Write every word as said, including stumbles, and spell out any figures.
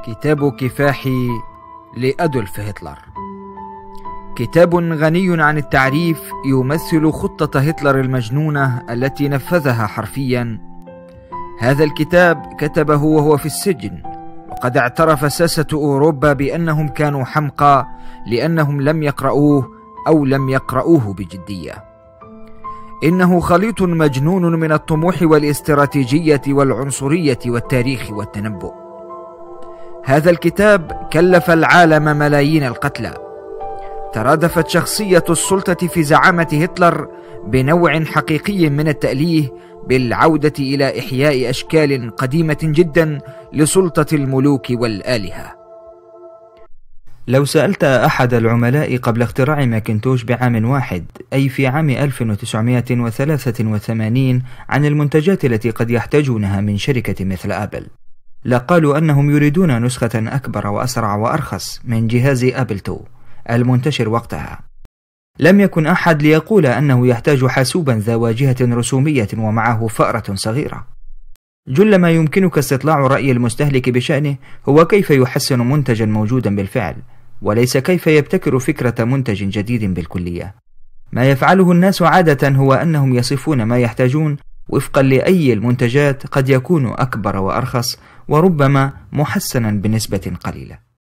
كتاب كفاحي لأدولف هتلر. كتاب غني عن التعريف يمثل خطة هتلر المجنونة التي نفذها حرفيا. هذا الكتاب كتبه وهو في السجن، وقد اعترف ساسة أوروبا بأنهم كانوا حمقى لأنهم لم يقرؤوه أو لم يقرؤوه بجدية. إنه خليط مجنون من الطموح والاستراتيجية والعنصرية والتاريخ والتنبؤ. هذا الكتاب كلف العالم ملايين القتلى. ترادفت شخصية السلطة في زعامة هتلر بنوع حقيقي من التأليه بالعودة إلى إحياء أشكال قديمة جدا لسلطة الملوك والآلهة. لو سألت أحد العملاء قبل اختراع ماكنتوش بعام واحد، أي في عام ألف وتسعمائة وثلاثة وثمانين، عن المنتجات التي قد يحتاجونها من شركة مثل آبل، لقالوا أنهم يريدون نسخة أكبر وأسرع وأرخص من جهاز آبل اثنين المنتشر وقتها. لم يكن أحد ليقول أنه يحتاج حاسوبا ذا واجهة رسومية ومعه فأرة صغيرة. جل ما يمكنك استطلاع رأي المستهلك بشأنه هو كيف يحسن منتجا موجودا بالفعل، وليس كيف يبتكر فكرة منتج جديد بالكلية. ما يفعله الناس عادة هو أنهم يصفون ما يحتاجون وفقا لأي المنتجات قد يكون أكبر وأرخص وربما محسنا بنسبة قليلة.